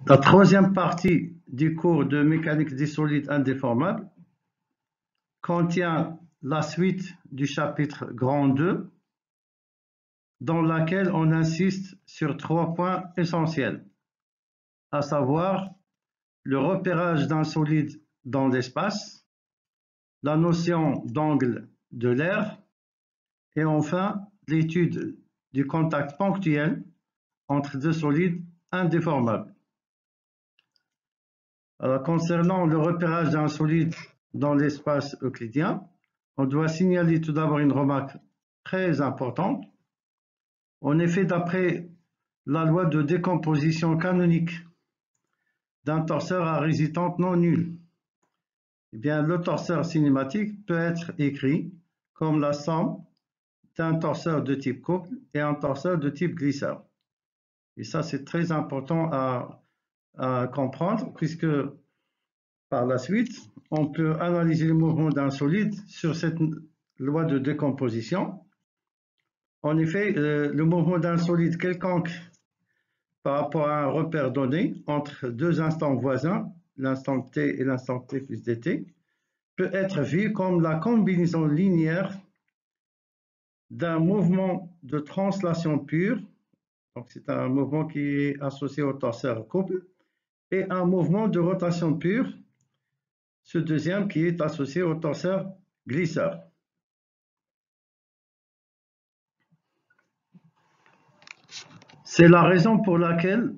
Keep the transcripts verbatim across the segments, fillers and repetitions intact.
La troisième partie du cours de mécanique des solides indéformables contient la suite du chapitre grand deux, dans laquelle on insiste sur trois points essentiels, à savoir le repérage d'un solide dans l'espace, la notion d'angle de l'air et enfin l'étude du contact ponctuel entre deux solides indéformables. Alors, concernant le repérage d'un solide dans l'espace euclidien, on doit signaler tout d'abord une remarque très importante. En effet, d'après la loi de décomposition canonique d'un torseur à résultante non nulle, eh bien, le torseur cinématique peut être écrit comme la somme d'un torseur de type couple et un torseur de type glisseur. Et ça, c'est très important à, à comprendre, puisque par la suite, on peut analyser le mouvement d'un solide sur cette loi de décomposition. En effet, le mouvement d'un solide quelconque par rapport à un repère donné entre deux instants voisins, l'instant t et l'instant t plus dt, peut être vu comme la combinaison linéaire d'un mouvement de translation pure, donc c'est un mouvement qui est associé au torseur couple, et un mouvement de rotation pure, ce deuxième qui est associé au torseur glisseur. C'est la raison pour laquelle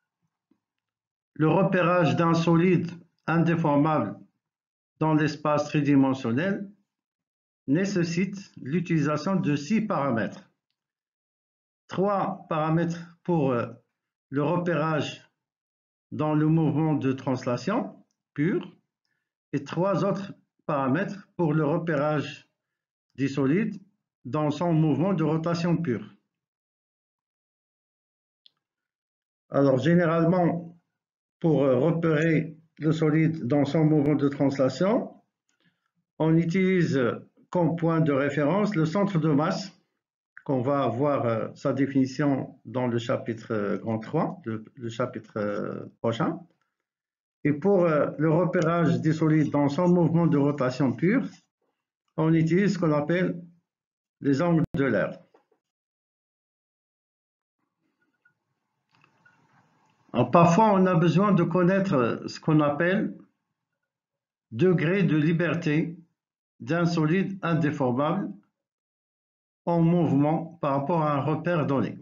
le repérage d'un solide indéformable dans l'espace tridimensionnel nécessite l'utilisation de six paramètres. Trois paramètres pour le repérage dans le mouvement de translation pur et trois autres paramètres pour le repérage du solide dans son mouvement de rotation pure. Alors, généralement, pour repérer le solide dans son mouvement de translation, on utilise comme point de référence le centre de masse, qu'on va avoir sa définition dans le chapitre grand trois, le, le chapitre prochain. Et pour le repérage des solides dans son mouvement de rotation pure, on utilise ce qu'on appelle les angles de l'air. Alors, parfois, on a besoin de connaître ce qu'on appelle degré de liberté d'un solide indéformable en mouvement par rapport à un repère donné.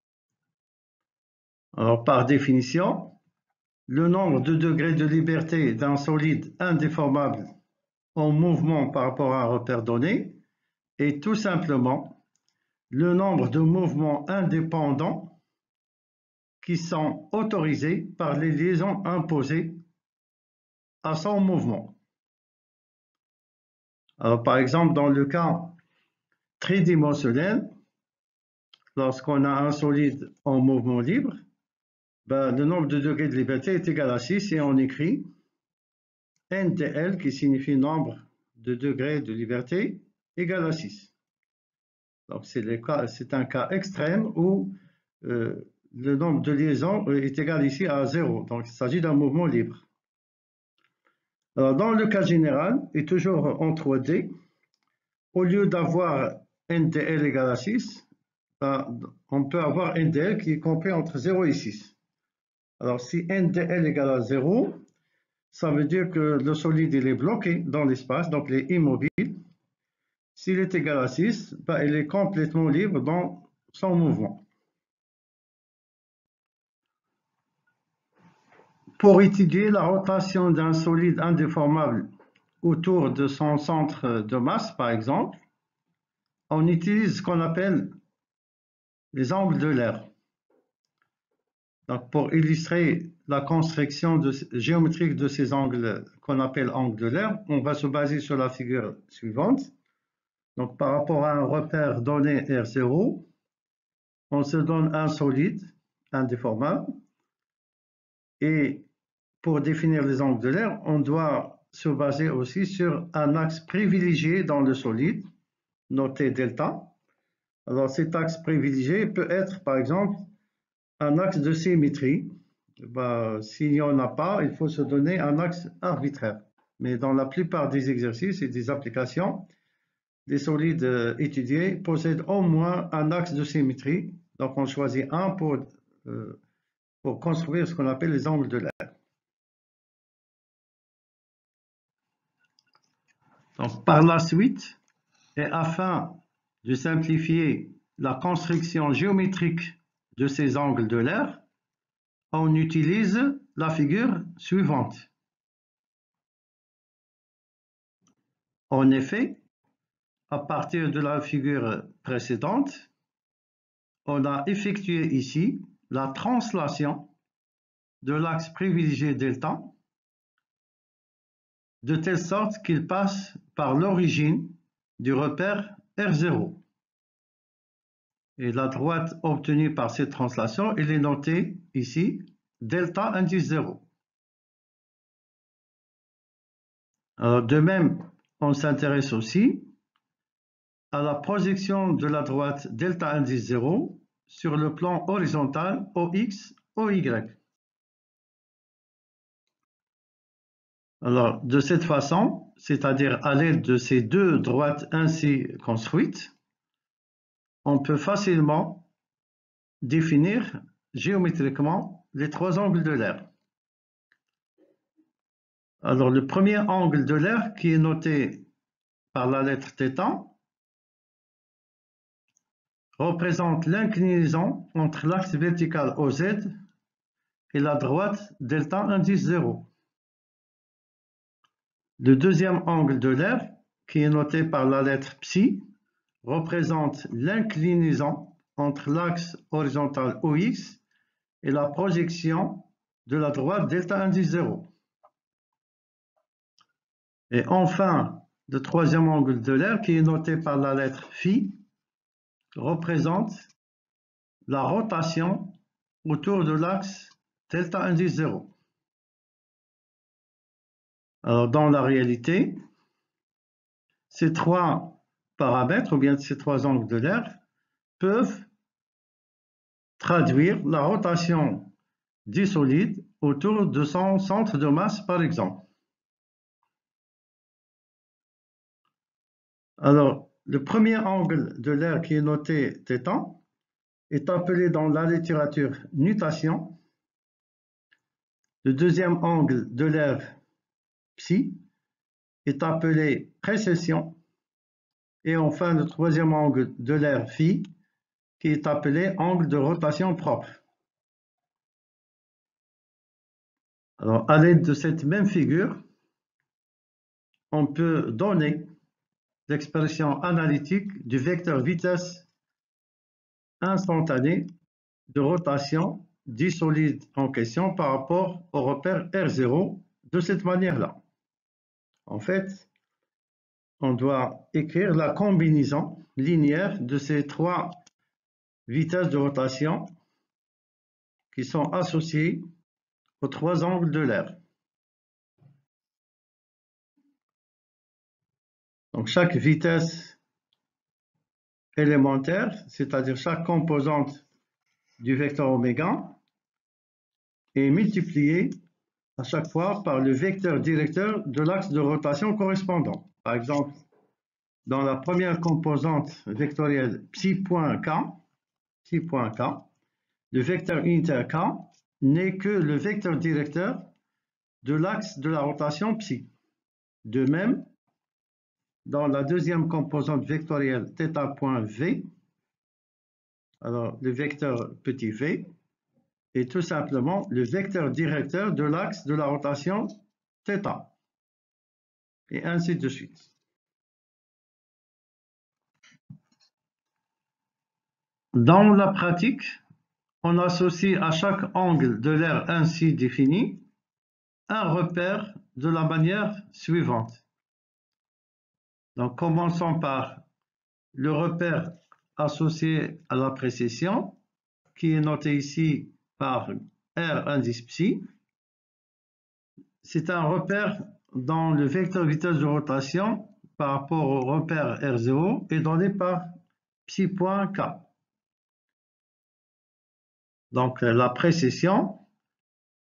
Alors, par définition, le nombre de degrés de liberté d'un solide indéformable en mouvement par rapport à un repère donné est tout simplement le nombre de mouvements indépendants qui sont autorisés par les liaisons imposées à son mouvement. Alors, par exemple, dans le cas tridimensionnel, lorsqu'on a un solide en mouvement libre, ben, le nombre de degrés de liberté est égal à six et on écrit N D L qui signifie nombre de degrés de liberté égal à six. Donc, c'est un cas extrême où euh, le nombre de liaisons est égal ici à zéro. Donc, il s'agit d'un mouvement libre. Alors, dans le cas général, et toujours en trois D, au lieu d'avoir N D L égale à six, ben, on peut avoir N D L qui est compris entre zéro et six. Alors, si N D L égale à zéro, ça veut dire que le solide il est bloqué dans l'espace, donc il est immobile. S'il est égal à six, ben, il est complètement libre dans son mouvement. Pour étudier la rotation d'un solide indéformable autour de son centre de masse, par exemple, on utilise ce qu'on appelle les angles de l'air. Donc, pour illustrer la construction de, géométrique de ces angles qu'on appelle angles de l'air, on va se baser sur la figure suivante. Donc, par rapport à un repère donné R zéro, on se donne un solide indéformable. Et pour définir les angles de l'air, on doit se baser aussi sur un axe privilégié dans le solide, noté delta. Alors, cet axe privilégié peut être, par exemple, un axe de symétrie. bah, s'il n'y en a pas, il faut se donner un axe arbitraire. Mais dans la plupart des exercices et des applications, les solides euh, étudiés possèdent au moins un axe de symétrie. Donc on choisit un pour, euh, pour construire ce qu'on appelle les angles de l'air. Donc par la suite, et afin de simplifier la construction géométrique de ces angles de l'air, on utilise la figure suivante. En effet, à partir de la figure précédente, on a effectué ici la translation de l'axe privilégié delta de telle sorte qu'il passe par l'origine du repère R zéro. Et la droite obtenue par cette translation, elle est notée ici, delta indice zéro. Alors, de même, on s'intéresse aussi à la projection de la droite delta indice zéro sur le plan horizontal O X, O Y. Alors, de cette façon, c'est-à-dire à, à l'aide de ces deux droites ainsi construites, on peut facilement définir géométriquement les trois angles de l'air. Alors, le premier angle de l'air qui est noté par la lettre θ représente l'inclinaison entre l'axe vertical O Z et la droite delta indice zéro. Le deuxième angle de l'air, qui est noté par la lettre ψ, représente l'inclinaison entre l'axe horizontal O X et la projection de la droite delta indice zéro. Et enfin, le troisième angle de l'air, qui est noté par la lettre φ, représente la rotation autour de l'axe delta indice zéro. Alors, dans la réalité, ces trois paramètres, ou bien ces trois angles de l'air, peuvent traduire la rotation du solide autour de son centre de masse, par exemple. Alors, le premier angle de l'air qui est noté θ est appelé dans la littérature nutation. Le deuxième angle de l'air ψ est appelé précession. Et enfin, le troisième angle de l'air φ qui est appelé angle de rotation propre. Alors, à l'aide de cette même figure, on peut donner l'expression analytique du vecteur vitesse instantanée de rotation du solide en question par rapport au repère R zéro de cette manière-là. En fait, on doit écrire la combinaison linéaire de ces trois vitesses de rotation qui sont associées aux trois angles de l'air. Donc chaque vitesse élémentaire, c'est-à-dire chaque composante du vecteur oméga, est multipliée à chaque fois par le vecteur directeur de l'axe de rotation correspondant. Par exemple, dans la première composante vectorielle ψ.k, ψ.k, le vecteur unitaire k n'est que le vecteur directeur de l'axe de la rotation ψ. De même, dans la deuxième composante vectorielle θ.v, alors le vecteur petit v est tout simplement le vecteur directeur de l'axe de la rotation θ, et ainsi de suite. Dans la pratique, on associe à chaque angle de l'air ainsi défini un repère de la manière suivante. Donc, commençons par le repère associé à la précession, qui est noté ici par R indice ψ. C'est un repère dont le vecteur vitesse de rotation par rapport au repère R zéro est donné par ψ.k. Donc la précession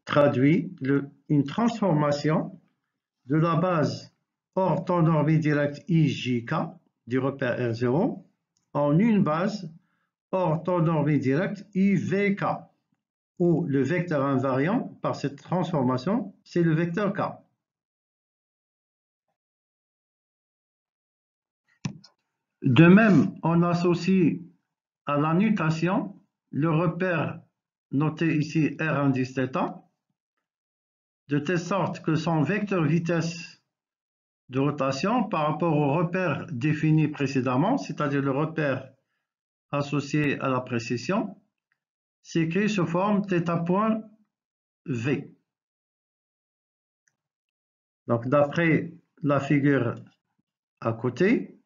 traduit le, une transformation de la base orthonormée directe I J K du repère R zéro en une base orthonormée directe I V K, où le vecteur invariant par cette transformation, c'est le vecteur K. De même, on associe à la nutation le repère noté ici R indice θ, de telle sorte que son vecteur vitesse de rotation par rapport au repère défini précédemment, c'est-à-dire le repère associé à la précession, s'écrit sous forme θ point V. Donc d'après la figure à côté,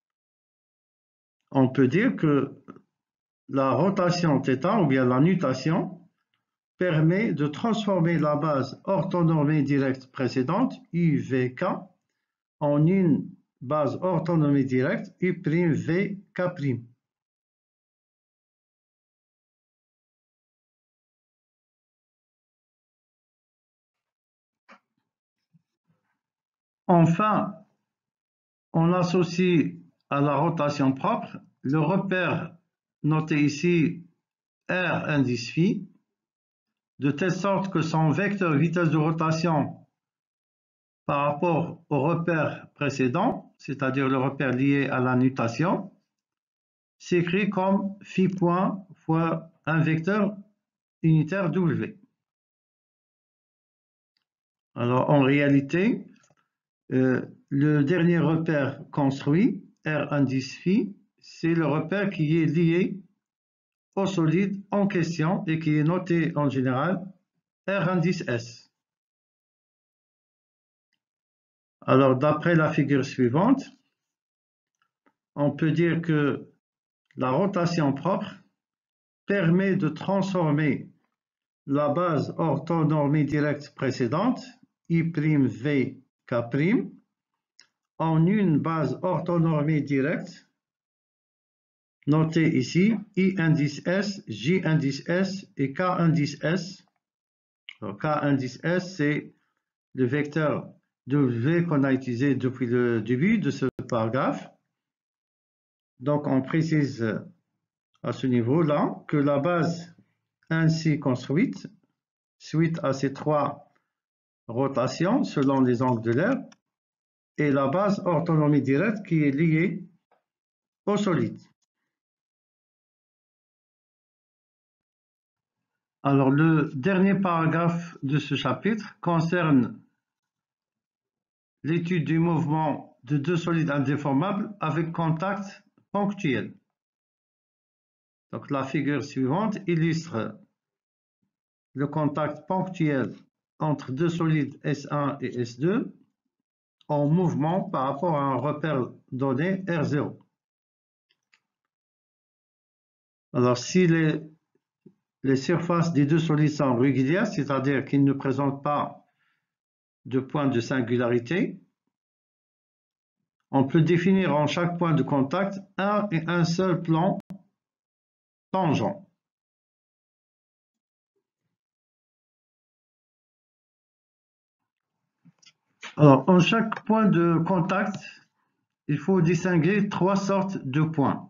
on peut dire que la rotation θ, ou bien la nutation, permet de transformer la base orthonormée directe précédente, I V K, en une base orthonormée directe, I V K'. Enfin, on associe à la rotation propre le repère noté ici R indice phi, de telle sorte que son vecteur vitesse de rotation par rapport au repère précédent, c'est-à-dire le repère lié à la nutation, s'écrit comme phi point fois un vecteur unitaire W. Alors en réalité, euh, le dernier repère construit, R indice phi, c'est le repère qui est lié au solide en question et qui est noté en général R indice S. Alors d'après la figure suivante, on peut dire que la rotation propre permet de transformer la base orthonormée directe précédente, I V K', en une base orthonormée directe, notée ici, I indice S, J indice S et K indice S. Alors, K indice S, c'est le vecteur W qu'on a utilisé depuis le début de ce paragraphe. Donc, on précise à ce niveau-là que la base ainsi construite, suite à ces trois rotations selon les angles de l'air, est la base orthonormée directe qui est liée au solide. Alors, le dernier paragraphe de ce chapitre concerne l'étude du mouvement de deux solides indéformables avec contact ponctuel. Donc, la figure suivante illustre le contact ponctuel entre deux solides S un et S deux en mouvement par rapport à un repère donné R zéro. Alors, si les, les surfaces des deux solides sont régulières, c'est-à-dire qu'ils ne présentent pas de point de singularité, on peut définir en chaque point de contact un et un seul plan tangent. Alors, en chaque point de contact, il faut distinguer trois sortes de points.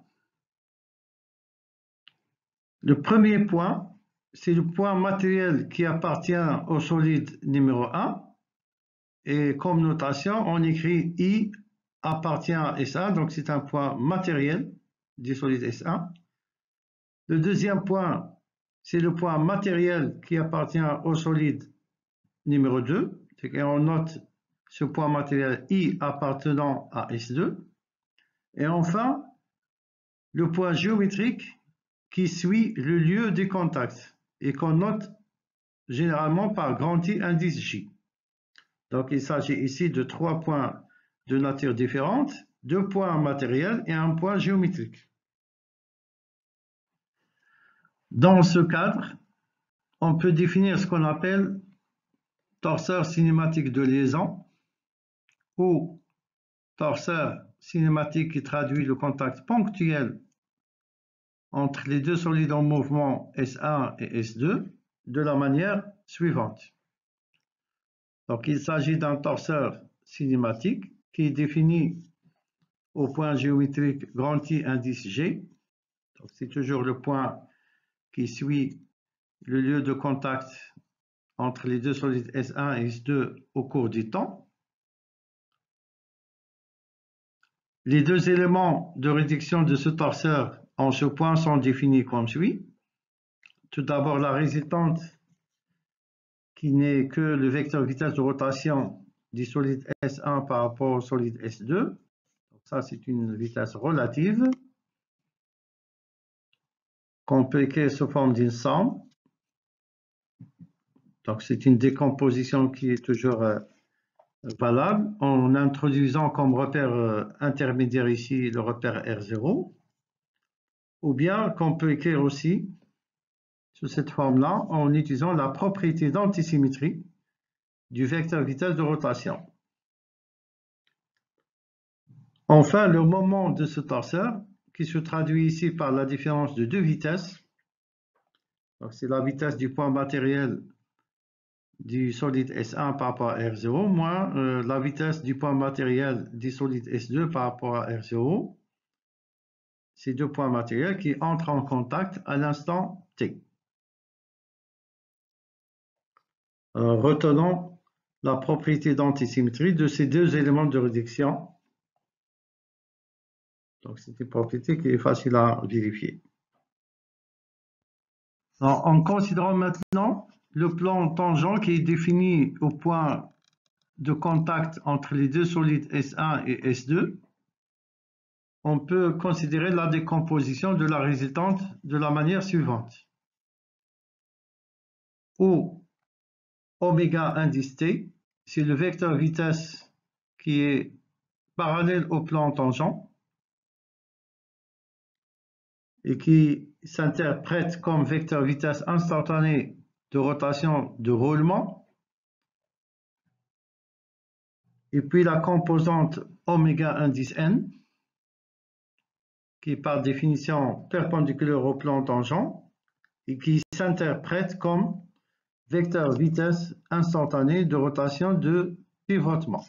Le premier point, c'est le point matériel qui appartient au solide numéro un. Et comme notation, on écrit I appartient à S un, donc c'est un point matériel du solide S un. Le deuxième point, c'est le point matériel qui appartient au solide numéro deux. Et on note ce point matériel I appartenant à S deux. Et enfin, le point géométrique qui suit le lieu des contacts et qu'on note généralement par grand I indice J. Donc il s'agit ici de trois points de nature différente, deux points matériels et un point géométrique. Dans ce cadre, on peut définir ce qu'on appelle torseur cinématique de liaison ou torseur cinématique qui traduit le contact ponctuel entre les deux solides en mouvement S un et S deux, de la manière suivante. Donc, il s'agit d'un torseur cinématique qui est défini au point géométrique grand I indice G. C'est toujours le point qui suit le lieu de contact entre les deux solides S un et S deux au cours du temps. Les deux éléments de réduction de ce torseur en ce point sont définis comme suit. Tout d'abord, la résultante qui n'est que le vecteur vitesse de rotation du solide S un par rapport au solide S deux. Donc ça, c'est une vitesse relative qu'on peut écrire sous forme d'une somme. Donc, c'est une décomposition qui est toujours euh, valable en introduisant comme repère euh, intermédiaire ici le repère R zéro. Ou bien qu'on peut écrire aussi sous cette forme-là en utilisant la propriété d'antisymétrie du vecteur vitesse de rotation. Enfin, le moment de ce torseur, qui se traduit ici par la différence de deux vitesses, c'est la vitesse du point matériel du solide S un par rapport à R zéro, moins euh, la vitesse du point matériel du solide S deux par rapport à R zéro, ces deux points matériels qui entrent en contact à l'instant T. Euh, retenons la propriété d'antisymétrie de ces deux éléments de réduction. Donc, c'est une propriété qui est facile à vérifier. Alors, en considérant maintenant le plan tangent qui est défini au point de contact entre les deux solides S un et S deux, on peut considérer la décomposition de la résultante de la manière suivante. Où oméga indice T, c'est le vecteur vitesse qui est parallèle au plan tangent et qui s'interprète comme vecteur vitesse instantanée de rotation de roulement. Et puis la composante oméga indice N, qui est par définition perpendiculaire au plan tangent et qui s'interprète comme vecteur vitesse instantanée de rotation de pivotement.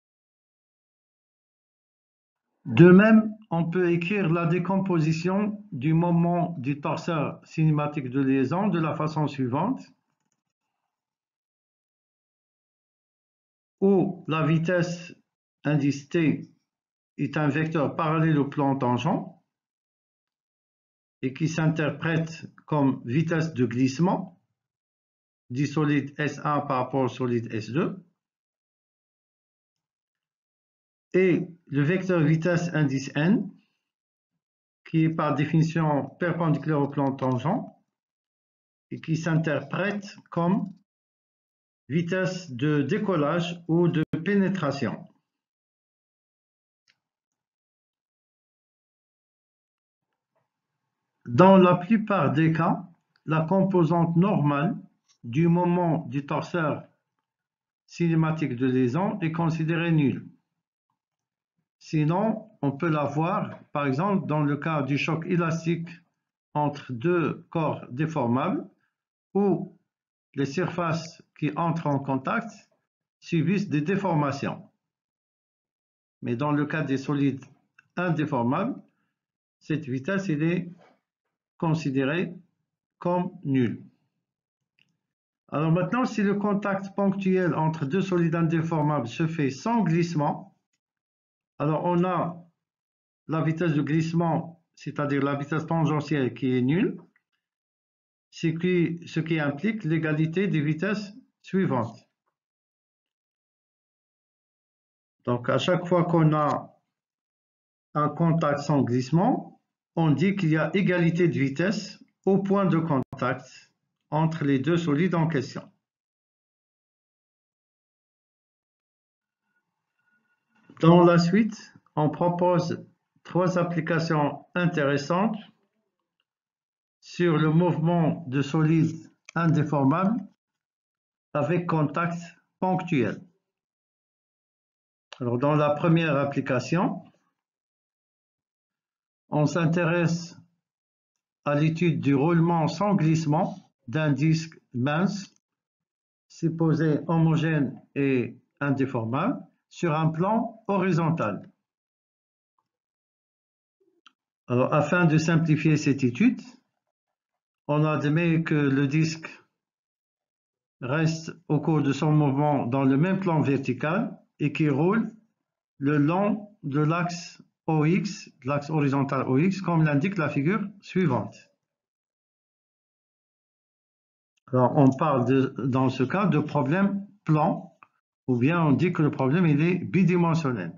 De même, on peut écrire la décomposition du moment du torseur cinématique de liaison de la façon suivante, où la vitesse indice T est un vecteur parallèle au plan tangent et qui s'interprète comme vitesse de glissement du solide S un par rapport au solide S deux. Et le vecteur vitesse indice N, qui est par définition perpendiculaire au plan tangent et qui s'interprète comme vitesse de décollage ou de pénétration. Dans la plupart des cas, la composante normale du moment du torseur cinématique de liaison est considérée nulle. Sinon, on peut la voir, par exemple, dans le cas du choc élastique entre deux corps déformables, où les surfaces qui entrent en contact subissent des déformations. Mais dans le cas des solides indéformables, cette vitesse elle est considérée comme nulle. Alors maintenant, si le contact ponctuel entre deux solides indéformables se fait sans glissement, alors on a la vitesse de glissement, c'est-à-dire la vitesse tangentielle qui est nulle, ce qui, ce qui implique l'égalité des vitesses suivantes. Donc à chaque fois qu'on a un contact sans glissement, on dit qu'il y a égalité de vitesse au point de contact entre les deux solides en question. Dans la suite, on propose trois applications intéressantes sur le mouvement de solides indéformables avec contact ponctuel. Alors, dans la première application, on s'intéresse à l'étude du roulement sans glissement d'un disque mince, supposé homogène et indéformable, sur un plan horizontal. Alors, afin de simplifier cette étude, on admet que le disque reste au cours de son mouvement dans le même plan vertical et qu'il roule le long de l'axe O X, l'axe horizontal O X, comme l'indique la figure suivante. Alors, on parle de, dans ce cas de problème plan, ou bien on dit que le problème il est bidimensionnel.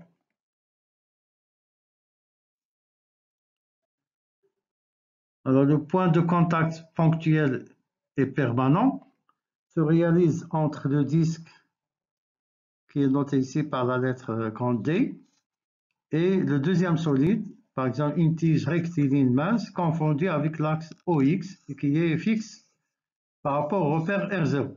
Alors, le point de contact ponctuel et permanent se réalise entre le disque, qui est noté ici par la lettre grande D, et le deuxième solide, par exemple une tige rectiligne mince confondue avec l'axe O X et qui est fixe par rapport au repère R zéro.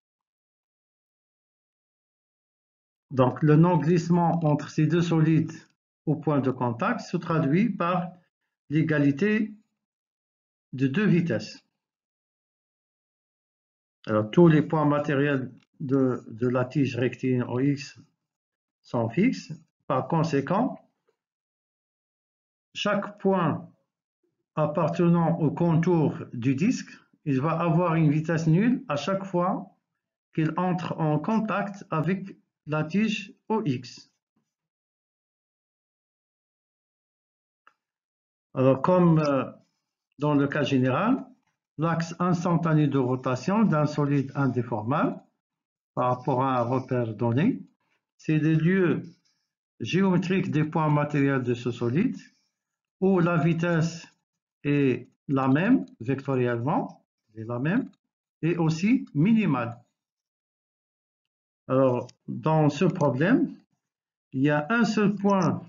Donc le non-glissement entre ces deux solides au point de contact se traduit par l'égalité de deux vitesses. Alors tous les points matériels de, de la tige rectiligne O X sont fixes. Par conséquent, chaque point appartenant au contour du disque, il va avoir une vitesse nulle à chaque fois qu'il entre en contact avec la tige O X. Alors, comme dans le cas général, l'axe instantané de rotation d'un solide indéformable par rapport à un repère donné, c'est le lieu géométrique des points matériels de ce solide où la vitesse est la même vectoriellement, est la même, et aussi minimale. Alors, dans ce problème, il y a un seul point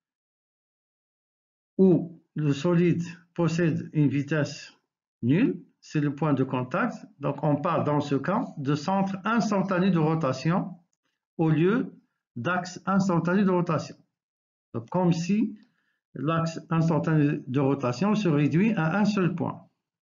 où le solide possède une vitesse nulle, c'est le point de contact. Donc, on parle dans ce cas de centre instantané de rotation au lieu d'axe instantané de rotation. Donc, comme si l'axe instantané de rotation se réduit à un seul point.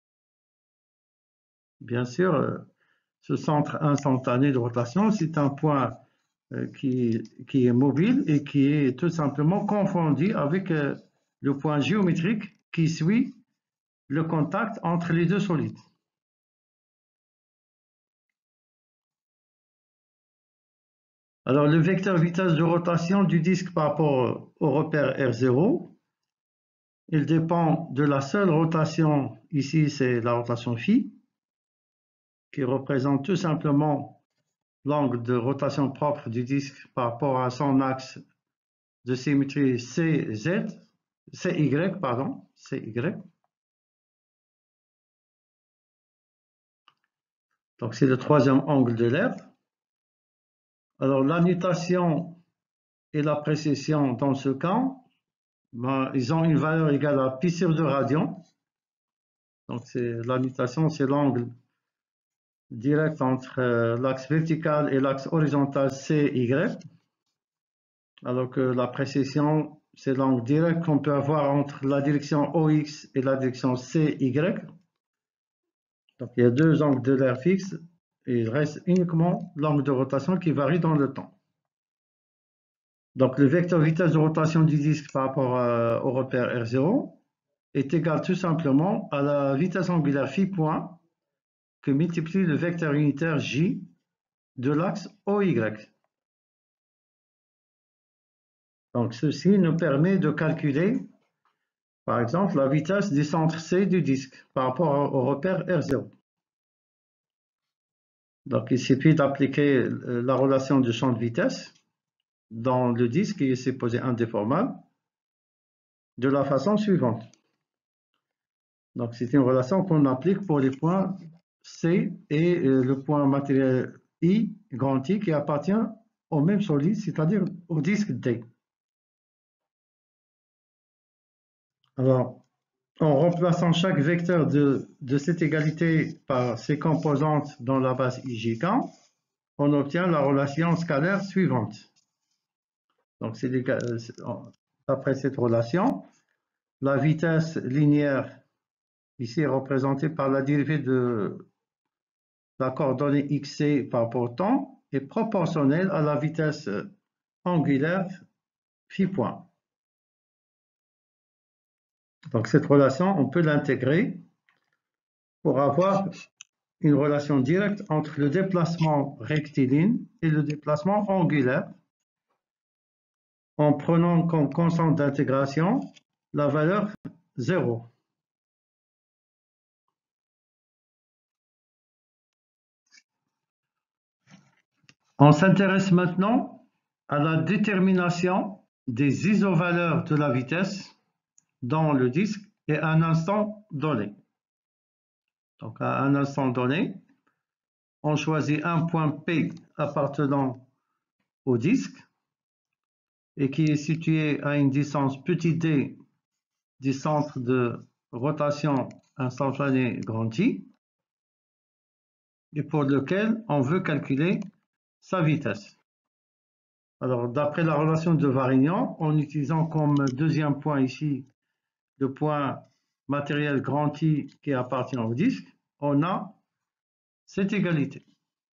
Bien sûr, ce centre instantané de rotation, c'est un point qui, qui est mobile et qui est tout simplement confondu avec le point géométrique qui suit le contact entre les deux solides. Alors, le vecteur vitesse de rotation du disque par rapport au repère R zéro, il dépend de la seule rotation, ici c'est la rotation phi, qui représente tout simplement l'angle de rotation propre du disque par rapport à son axe de symétrie C Z, C Y, pardon, C Y. Donc c'est le troisième angle de l'air. Alors la nutation et la précession dans ce cas, ben, ils ont une valeur égale à pi sur deux radians. Donc la nutation, c'est l'angle direct entre euh, l'axe vertical et l'axe horizontal C Y. Alors que la précession, c'est l'angle direct qu'on peut avoir entre la direction O X et la direction C Y. Donc il y a deux angles de l'air fixes et il reste uniquement l'angle de rotation qui varie dans le temps. Donc le vecteur vitesse de rotation du disque par rapport à, au repère R zéro est égal tout simplement à la vitesse angulaire phi point que multiplie le vecteur unitaire J de l'axe O Y. Donc ceci nous permet de calculer par exemple la vitesse du centre C du disque par rapport au repère R zéro. Donc il suffit d'appliquer la relation du champ de vitesse dans le disque qui est supposé indéformable de la façon suivante. Donc c'est une relation qu'on applique pour les points C et le point matériel I, grand I, qui appartient au même solide, c'est-à-dire au disque D. Alors, en remplaçant chaque vecteur de, de cette égalité par ses composantes dans la base I J K, on obtient la relation scalaire suivante. Donc, c'est d'après cette relation, la vitesse linéaire ici est représentée par la dérivée de la coordonnée xc par rapport au temps est proportionnelle à la vitesse angulaire phi point. Donc cette relation, on peut l'intégrer pour avoir une relation directe entre le déplacement rectiligne et le déplacement angulaire en prenant comme constante d'intégration la valeur zéro. On s'intéresse maintenant à la détermination des isovaleurs de la vitesse dans le disque et à un instant donné. Donc à un instant donné, on choisit un point P appartenant au disque et qui est situé à une distance petit d du centre de rotation instantanée grand I et pour lequel on veut calculer sa vitesse. Alors, d'après la relation de Varignon, en utilisant comme deuxième point ici le point matériel grand I qui appartient au disque, on a cette égalité.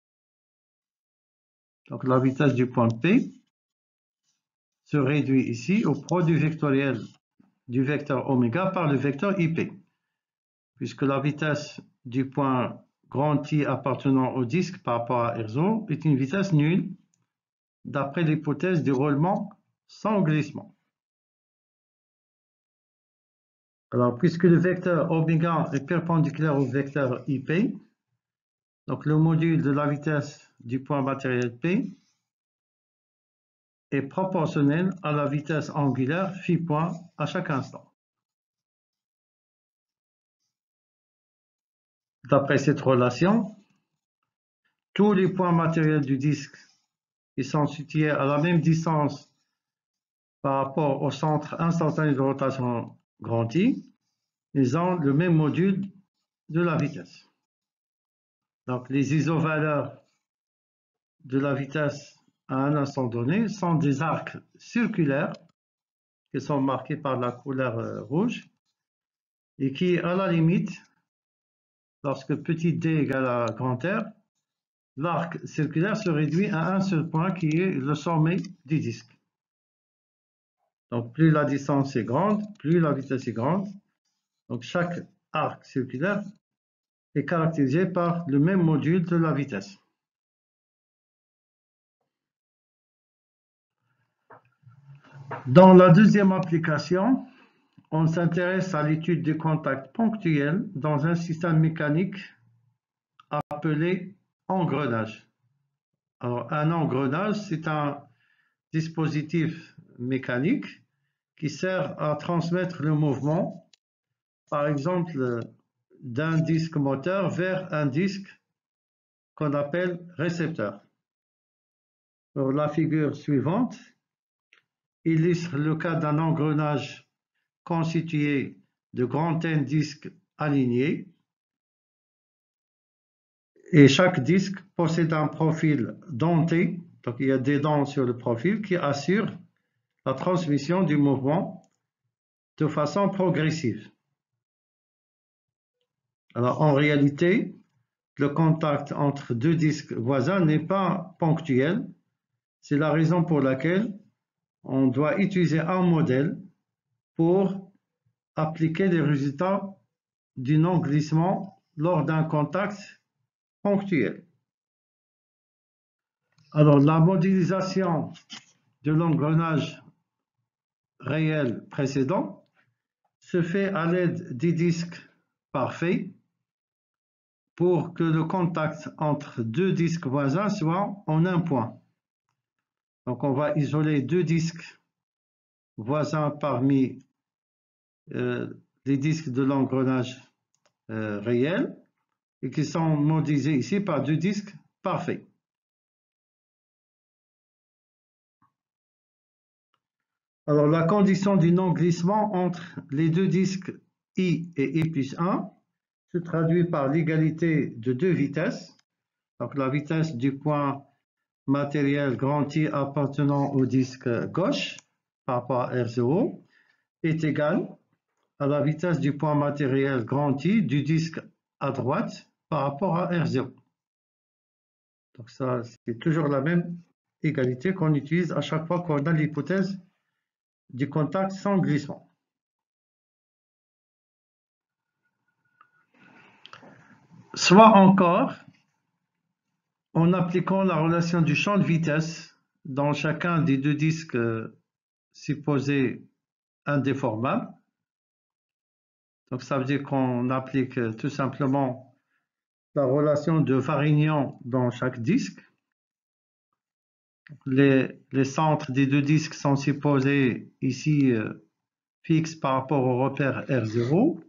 Donc, la vitesse du point P se réduit ici au produit vectoriel du vecteur oméga par le vecteur I P, puisque la vitesse du point grand I appartenant au disque par rapport à R zéro est une vitesse nulle, d'après l'hypothèse du roulement sans glissement. Alors, puisque le vecteur oméga est perpendiculaire au vecteur I P, donc le module de la vitesse du point matériel P est proportionnel à la vitesse angulaire phi point à chaque instant. D'après cette relation, tous les points matériels du disque qui sont situés à la même distance par rapport au centre instantané de rotation grand I, ils ont le même module de la vitesse. Donc les isovaleurs de la vitesse à un instant donné sont des arcs circulaires qui sont marqués par la couleur rouge et qui, à la limite, lorsque petit d égale à grand R, l'arc circulaire se réduit à un seul point qui est le sommet du disque. Donc plus la distance est grande, plus la vitesse est grande. Donc chaque arc circulaire est caractérisé par le même module de la vitesse. Dans la deuxième application, on s'intéresse à l'étude des contacts ponctuels dans un système mécanique appelé engrenage. Alors, un engrenage, c'est un dispositif mécanique qui sert à transmettre le mouvement, par exemple, d'un disque moteur vers un disque qu'on appelle récepteur. Alors, la figure suivante illustre le cas d'un engrenage constitué de grands N disques alignés et chaque disque possède un profil denté, donc il y a des dents sur le profil qui assurent la transmission du mouvement de façon progressive. Alors en réalité, le contact entre deux disques voisins n'est pas ponctuel, c'est la raison pour laquelle on doit utiliser un modèle pour appliquer les résultats du non-glissement lors d'un contact ponctuel. Alors, la modélisation de l'engrenage réel précédent se fait à l'aide des disques parfaits pour que le contact entre deux disques voisins soit en un point. Donc, on va isoler deux disques voisins parmi euh, les disques de l'engrenage euh, réel et qui sont modélisés ici par deux disques parfaits. Alors, la condition du non-glissement entre les deux disques I et I plus un se traduit par l'égalité de deux vitesses. Donc, la vitesse du point matériel grand I appartenant au disque gauche par rapport à R zéro est égale à la vitesse du point matériel grand I du disque à droite par rapport à R zéro. Donc ça, c'est toujours la même égalité qu'on utilise à chaque fois qu'on a l'hypothèse du contact sans glissement. Soit encore, en appliquant la relation du champ de vitesse dans chacun des deux disques supposés indéformables. Donc ça veut dire qu'on applique tout simplement la relation de Varignon dans chaque disque. Les, les centres des deux disques sont supposés ici euh, fixes par rapport au repère R zéro.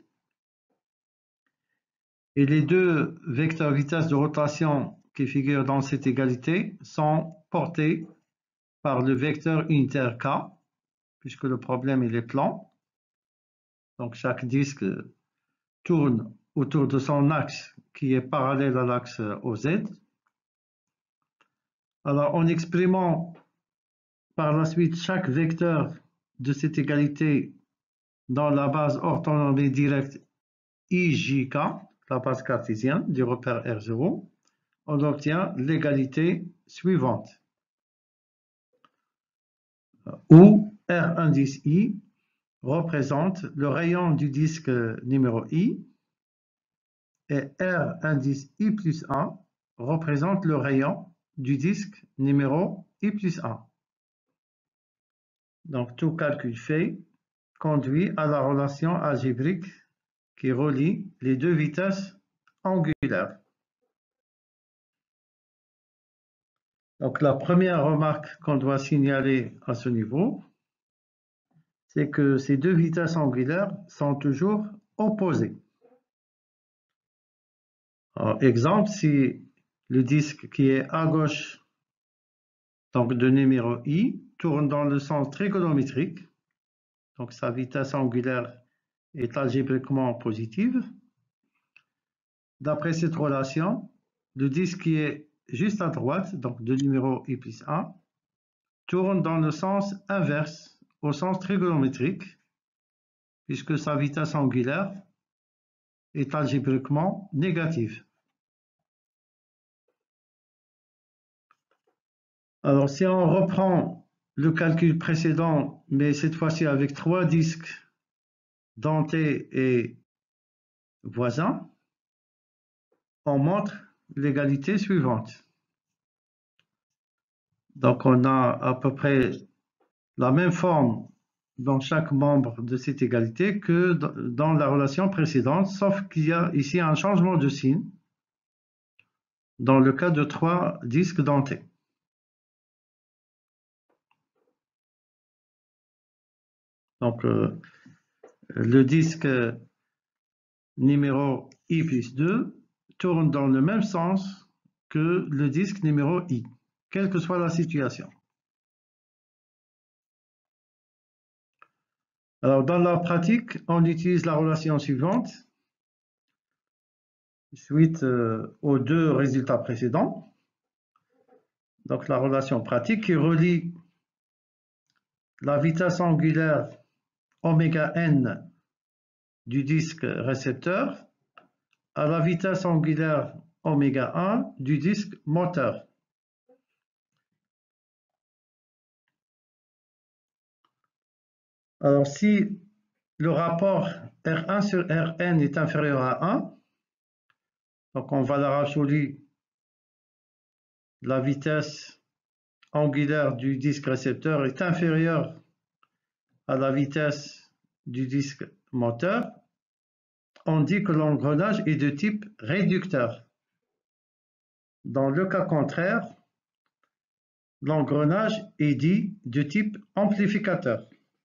Et les deux vecteurs vitesse de rotation qui figurent dans cette égalité sont portés par le vecteur unitaire K, puisque le problème il est plan. Donc chaque disque tourne autour de son axe qui est parallèle à l'axe O Z. Alors en exprimant par la suite chaque vecteur de cette égalité dans la base orthonormée directe I J K, la base cartésienne du repère R zéro, on obtient l'égalité suivante, où R indice I représente le rayon du disque numéro I et R indice I plus un représente le rayon du disque numéro I plus un. Donc tout calcul fait conduit à la relation algébrique qui relie les deux vitesses angulaires. Donc la première remarque qu'on doit signaler à ce niveau, c'est que ces deux vitesses angulaires sont toujours opposées. Alors, exemple, si le disque qui est à gauche donc de numéro I tourne dans le sens trigonométrique, donc sa vitesse angulaire est algébriquement positive. D'après cette relation, le disque qui est juste à droite, donc de numéro I plus un, tourne dans le sens inverse, au sens trigonométrique, puisque sa vitesse angulaire est algébriquement négative. Alors, si on reprend le calcul précédent, mais cette fois-ci avec trois disques dentés et voisins, on montre l'égalité suivante. Donc, on a à peu près la même forme dans chaque membre de cette égalité que dans la relation précédente, sauf qu'il y a ici un changement de signe dans le cas de trois disques dentés. Donc, euh, le disque numéro I plus deux tourne dans le même sens que le disque numéro I, quelle que soit la situation. Alors, dans la pratique, on utilise la relation suivante, suite euh, aux deux résultats précédents. Donc, la relation pratique qui relie la vitesse angulaire oméga n du disque récepteur à la vitesse angulaire oméga un du disque moteur. Alors, si le rapport R un sur Rn est inférieur à un, donc en valeur absolue, la vitesse angulaire du disque récepteur est inférieure à la vitesse du disque moteur, on dit que l'engrenage est de type réducteur. Dans le cas contraire, l'engrenage est dit de type amplificateur.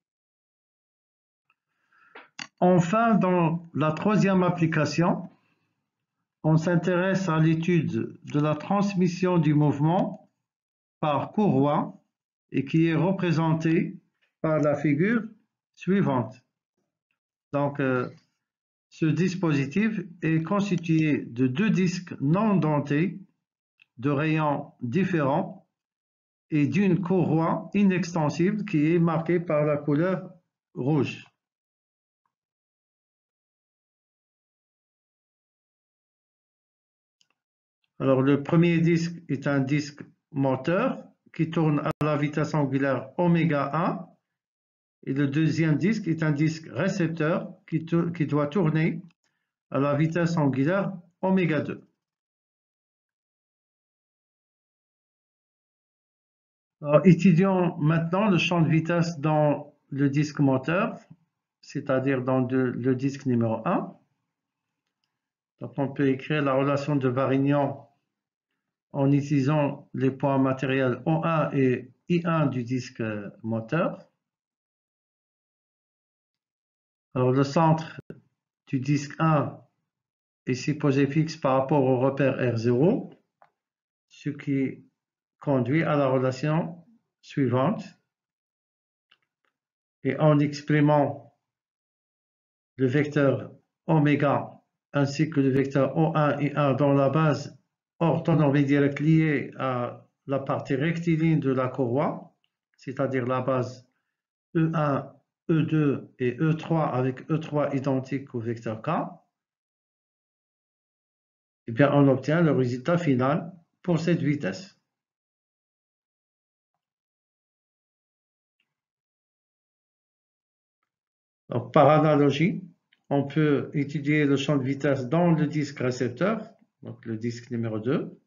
Enfin, dans la troisième application, on s'intéresse à l'étude de la transmission du mouvement par courroie et qui est représentée par la figure suivante. Donc, euh, ce dispositif est constitué de deux disques non dentés de rayons différents et d'une courroie inextensible qui est marquée par la couleur rouge. Alors, le premier disque est un disque moteur qui tourne à la vitesse angulaire oméga un. Et le deuxième disque est un disque récepteur qui, qui doit tourner à la vitesse angulaire oméga deux. Alors, étudions maintenant le champ de vitesse dans le disque moteur, c'est-à-dire dans le, le disque numéro un. Donc, on peut écrire la relation de Varignon en utilisant les points matériels O un et I un du disque moteur. Alors, le centre du disque un est supposé fixe par rapport au repère R zéro, ce qui conduit à la relation suivante. Et en exprimant le vecteur oméga ainsi que le vecteur O un et I un dans la base orthonormée directe liée à la partie rectiligne de la courroie, c'est-à-dire la base E un, E deux et E trois avec E trois identique au vecteur K, et bien on obtient le résultat final pour cette vitesse. Donc, par analogie, on peut étudier le champ de vitesse dans le disque récepteur, donc le disque numéro deux.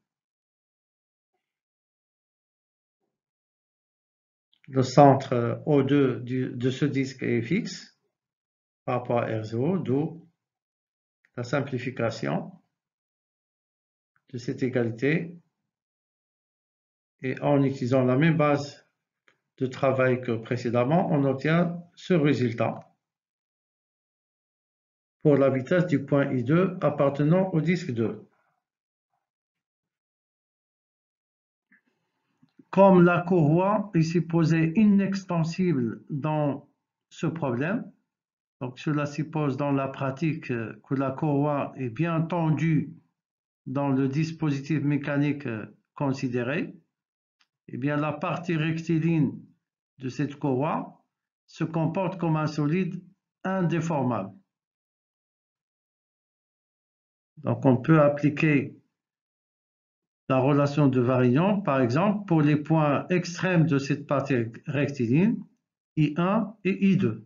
Le centre O deux du, de ce disque est fixe par rapport à R zéro, d'où la simplification de cette égalité. Et en utilisant la même base de travail que précédemment, on obtient ce résultat pour la vitesse du point I deux appartenant au disque deux. Comme la courroie est supposée inextensible dans ce problème, donc cela suppose dans la pratique que la courroie est bien tendue dans le dispositif mécanique considéré, eh bien la partie rectiligne de cette courroie se comporte comme un solide indéformable. Donc on peut appliquer la relation de Varignon, par exemple, pour les points extrêmes de cette partie rectiligne, I un et I deux.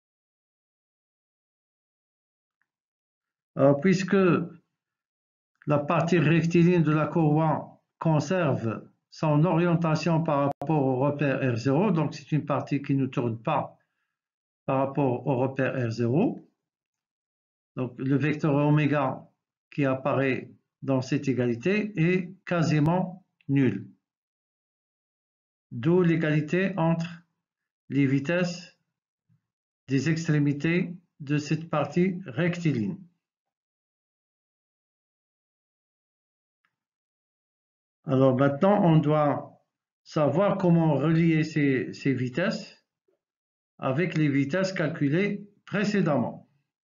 Alors, puisque la partie rectiligne de la courroie conserve son orientation par rapport au repère R zéro, donc c'est une partie qui ne tourne pas par rapport au repère R zéro. Donc le vecteur oméga qui apparaît dans cette égalité est quasiment nul. D'où l'égalité entre les vitesses des extrémités de cette partie rectiligne. Alors maintenant, on doit savoir comment relier ces, ces vitesses avec les vitesses calculées précédemment.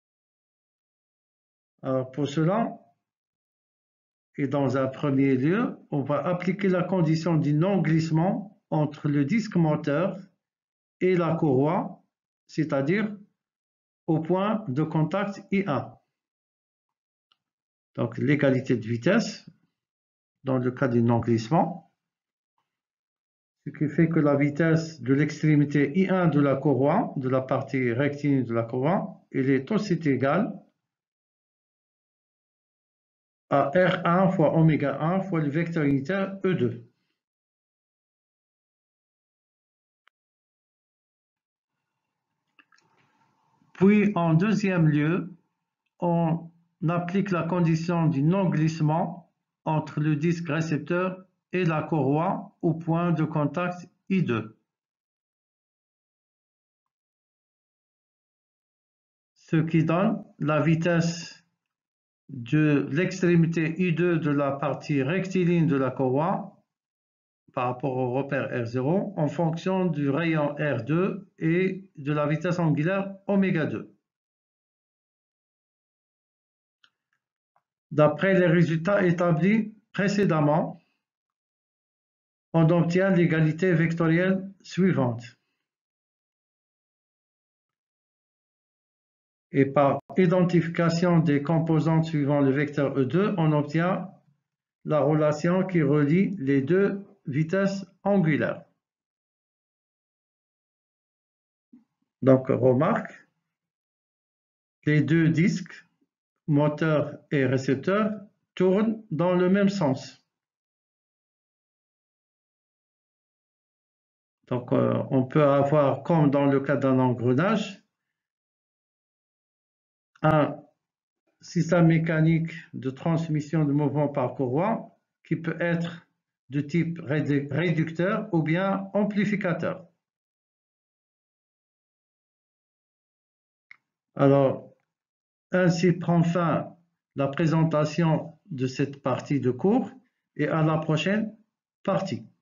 Alors pour cela, et dans un premier lieu, on va appliquer la condition du non-glissement entre le disque moteur et la courroie, c'est-à-dire au point de contact I un. Donc l'égalité de vitesse dans le cas du non-glissement, ce qui fait que la vitesse de l'extrémité I un de la courroie, de la partie rectiligne de la courroie, elle est aussi égale à R un fois oméga un fois le vecteur unitaire E deux. Puis en deuxième lieu, on applique la condition du non-glissement entre le disque récepteur et la courroie au point de contact I deux. Ce qui donne la vitesse de l'extrémité I deux de la partie rectiligne de la courroie par rapport au repère R zéro en fonction du rayon R deux et de la vitesse angulaire oméga deux. D'après les résultats établis précédemment, on obtient l'égalité vectorielle suivante. Et par identification des composantes suivant le vecteur E deux, on obtient la relation qui relie les deux vitesses angulaires. Donc, remarque, les deux disques, moteur et récepteur, tournent dans le même sens. Donc, euh, on peut avoir, comme dans le cas d'un engrenage, un système mécanique de transmission de mouvement par courant qui peut être de type réducteur ou bien amplificateur. Alors, ainsi prend fin la présentation de cette partie de cours et à la prochaine partie.